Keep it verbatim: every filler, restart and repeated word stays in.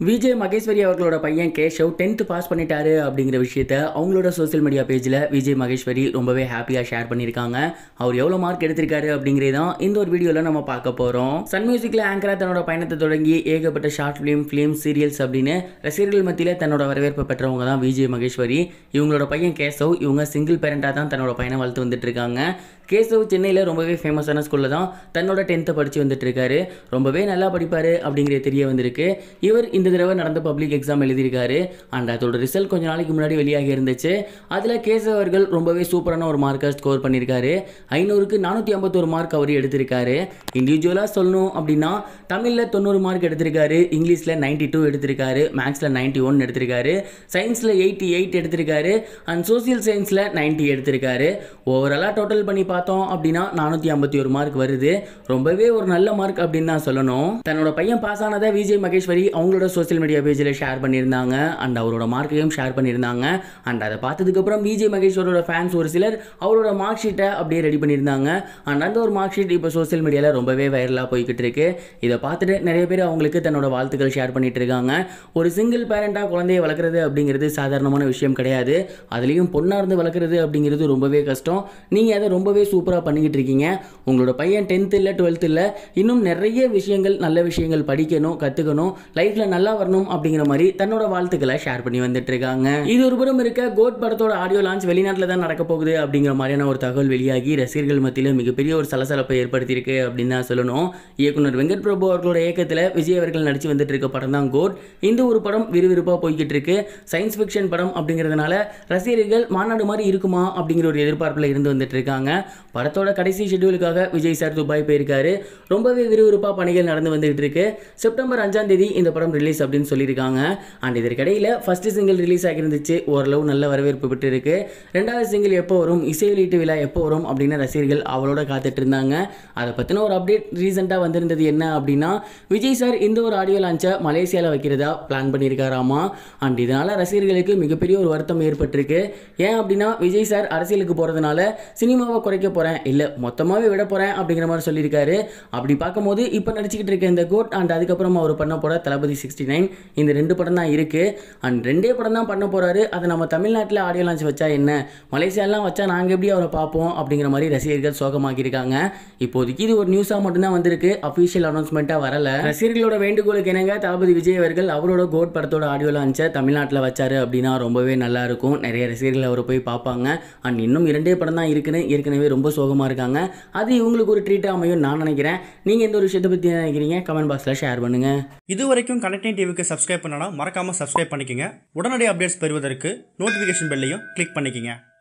விஜய் மகேஸ்வரி அவர்களோட பையன் Keshav tenth pass பண்ணிட்டாரு அப்படிங்கிற விஷயத்த அவங்களோட சோசியல் மீடியா பேஜில் விஜய் மகேஸ்வரி ரொம்பவே ஹாப்பியாக ஷேர் பண்ணியிருக்காங்க. அவர் எவ்வளோ மார்க் எடுத்திருக்காரு அப்படிங்கிறதான் இந்த ஒரு வீடியோவில் நம்ம பார்க்க போகிறோம். சன் மியூசிக்கில் ஆங்கரா தன்னோட பயணத்தை தொடங்கி ஏகப்பட்ட ஷார்ட் ஃபிலிம் ஃபிலிம் சீரியல்ஸ் அப்படின்னு ரசிகர்கள் மத்தியில் தன்னோட வரவேற்பை பெற்றவங்க தான் விஜய் மகேஸ்வரி. இவங்களோட பையன் கேஷவ் இவங்க சிங்கிள் பேரண்டாக தான் தன்னோட பையனை வளர்த்து வந்துட்டு இருக்காங்க. கேஷவ் சென்னையில் ரொம்பவே ஃபேமஸான ஸ்கூலில் தான் தன்னோட டென்த்தை படித்து வந்துட்டு இருக்காரு. ரொம்பவே நல்லா படிப்பார் அப்படிங்கிறது தெரிய வந்திருக்கு. இவர் இந்த தடவை நடந்த பப்ளிக் எக்ஸாம் எழுதியிருக்காரு. அண்ட் அதோட ரிசல்ட் கொஞ்சம் நாளைக்கு முன்னாடி வெளியாகி இருந்துச்சு. அதில் கேஷவ் அவர்கள் ரொம்பவே சூப்பரான ஒரு மார்க்கை ஸ்கோர் பண்ணியிருக்காரு. ஐநூறுக்கு நானூற்றி ஐம்பத்தொரு மார்க் அவர் எடுத்திருக்காரு. இண்டிவிஜுவலாக சொல்லணும் அப்படின்னா தமிழில் தொண்ணூறு மார்க் எடுத்திருக்காரு, இங்கிலீஷில் நைன்டி டூ எடுத்திருக்காரு, மேக்ஸில் நைன்டி ஒன் எடுத்திருக்காரு, சயின்ஸில் எயிட்டி எயிட் எடுத்திருக்காரு, அண்ட் சோசியல் சயின்ஸில் நைன்டி எடுத்திருக்காரு. ஓவராலாக டோட்டல் பண்ணி பார்த்தோம் அப்படின்னா நானூற்றி ஐம்பத்தி ஒரு மார்க் வருது. ரொம்பவே ஒரு நல்ல மார்க் அப்படின்னு தான் சொல்லணும். தன்னோட பையன் பாஸ் ஆனதை விஜய் மகேஸ்வரி அவங்களோட சோசியல் மீடியா பேஜில் ஷேர் பண்ணியிருந்தாங்க. அண்ட் அவரோட மார்க்கையும் ஷேர் பண்ணியிருந்தாங்க. அண்ட் அதை பார்த்ததுக்கப்புறம் விஜய் மகேஸ்வரோட ஃபேன்ஸ் ஒரு சிலர் அவரோட மார்க் ஷீட்டை அப்படியே ரெடி பண்ணியிருந்தாங்க. அண்ட் அந்த ஒரு மார்க் ஷீட் இப்போ சோசியல் மீடியாவில் ரொம்பவே வைரலாக போய்கிட்டு இருக்கு. இதை பார்த்துட்டு நிறைய பேர் அவங்களுக்கு தன்னோட வாழ்த்துக்கள் ஷேர் பண்ணிட்டு இருக்காங்க. ஒரு சிங்கிள் பேரண்டாக குழந்தைய வளர்க்குறது அப்படிங்கிறது சாதாரணமான விஷயம் கிடையாது. அதுலேயும் பொண்ணாக இருந்து வளர்க்குறது அப்படிங்கிறது ரொம்பவே கஷ்டம். நீங்கள் அதை ரொம்பவே சூப்பராக பண்ணிக்கிட்டு இருக்கீங்க. உங்களோட பையன் டென்த் இல்லை டுவெல்த் இல்லை, இன்னும் நிறைய விஷயங்கள் நல்ல விஷயங்கள் படிக்கணும், கற்றுக்கணும், லைஃப்பில் நல்லா வரணும் அப்படிங்கிற மாதிரி தன்னோட வாழ்த்துக்களை ஷேர் பண்ணி வந்துட்டு இருக்காங்க. இது ஒரு புறம் இருக்க, கோட் படத்தோட ஆடியோ லான்ச் வெளிநாட்டில் தான் நடக்க போகுது அப்படிங்கிற மாதிரியான ஒரு தகவல் வெளியாகி ரசிகர்கள் மத்தியில் மிகப்பெரிய ஒரு சலசலப்பை ஏற்படுத்தியிருக்கு அப்படின்னு தான் சொல்லணும். இயக்குனர் வெங்கட் பிரபு அவர்களோட இயக்கத்தில் விஜய் அவர்கள் நடிச்சு வந்துட்டு இருக்க படம் தான் கோட். இந்த ஒரு படம் விறுவிறுப்பாக போய்கிட்டு இருக்கு. சயின்ஸ் ஃபிக்ஷன் படம் அப்படிங்கிறதுனால ரசிகர்கள் மாநாடு மாதிரி இருக்குமா அப்படிங்கிற ஒரு எதிர்பார்ப்பில் இருந்து வந்துட்டு இருக்காங்க. படத்தோட கடைசி ஷெட்யூலுக்காக விஜய் சார் துபாய் போயிருக்காரு. ரொம்பவே விறுவிறுப்பாக பணிகள் நடந்து வந்துகிட்டு இருக்கு. செப்டம்பர் அஞ்சாம் தேதி இந்த படம் ரிலீஸ் அப்படின்னு சொல்லியிருக்காங்க. அண்ட் இதற்கிடையில் ஃபர்ஸ்ட் சிங்கிள் ரிலீஸ் ஆகியிருந்துச்சு. ஓரளவு நல்ல வரவேற்பு பெற்று இருக்கு. ரெண்டாவது சிங்கிள் எப்போ வரும், இசை வெளியீட்டு விழா எப்போ வரும் அப்படின்னு ரசிகர்கள் அவளோட காத்துட்டு இருந்தாங்க. அதை பற்றின ஒரு அப்டேட் ரீசெண்டாக வந்திருந்தது என்ன அப்படின்னா, விஜய் சார் இந்த ஒரு ஆடியோ லான்ச்சை மலேசியாவில் வைக்கிறதா பிளான் பண்ணியிருக்காராமா. அண்ட் இதனால் ரசிகர்களுக்கு மிகப்பெரிய ஒரு வருத்தம் ஏற்பட்டிருக்கு. ஏன் அப்படின்னா, விஜய் சார் அரசியலுக்கு போகிறதுனால சினிமாவை குறைக்க போகிறேன், இல்லை மொத்தமாகவே விட போகிறேன் அப்படிங்கிற மாதிரி சொல்லியிருக்காரு. அப்படி பார்க்கும்போது இப்போ நடிச்சுக்கிட்டு இருக்க இந்த கோட் அண்ட் அதுக்கப்புறம் அவர் பண்ண போகிற தளபதி சிக்ஸ்டி நைன் இந்த ரெண்டு படம் தான் இருக்குது. அண்ட் ரெண்டே படம் தான் பண்ண போகிறாரு. அதை நம்ம தமிழ்நாட்டில் ஆடியோ லான்ச் வச்சா என்ன, மலேசியாலாம் வச்சா நாங்கள் எப்படி அவரை பார்ப்போம் அப்படிங்கிற மாதிரி ரசிகர்கள் சோகமாக்கியிருக்காங்க. இப்போதைக்கு இது ஒரு நியூஸாக மட்டும்தான் வந்திருக்கு. அஃபிஷியல் அனௌன்ஸ்மெண்ட்டாக வரலை. ரசிகர்களோட வேண்டுகோளுக்கு இணங்க தளபதி விஜய் அவர்கள் அவரோட கோட் படத்தோட ஆடியோ லான்ச்சை தமிழ்நாட்டில் வச்சாரு அப்படின்னா ரொம்பவே நல்லா இருக்கும். நிறைய ரசிகர்கள் அவரை போய் பார்ப்பாங்க. அண்ட் இன்னும் இரண்டே படம் தான் இருக்குன்னு ஏற்கனவே ரொம்ப சோகமாக இருக்காங்க. அது இவங்களுக்கு ஒரு ட்ரீட்டாக அமையும் நான் நினைக்கிறேன். நீங்கள் இந்த ஒரு விஷயத்தை பற்றி நினைக்கிறீங்க கமெண்ட் பாக்ஸில் ஷேர் பண்ணுங்கள். இது வரைக்கும் கனெக்டிங் டிவிக்கு சப்ஸ்கிரைப் பண்ணனா மறக்காமல் சப்ஸ்கிரைப் பண்ணிக்கங்க. உடனடி அப்டேட்ஸ் பெறுவதற்கு நோட்டிஃபிகேஷன் பெல்லையும் கிளிக் பண்ணிக்கங்க.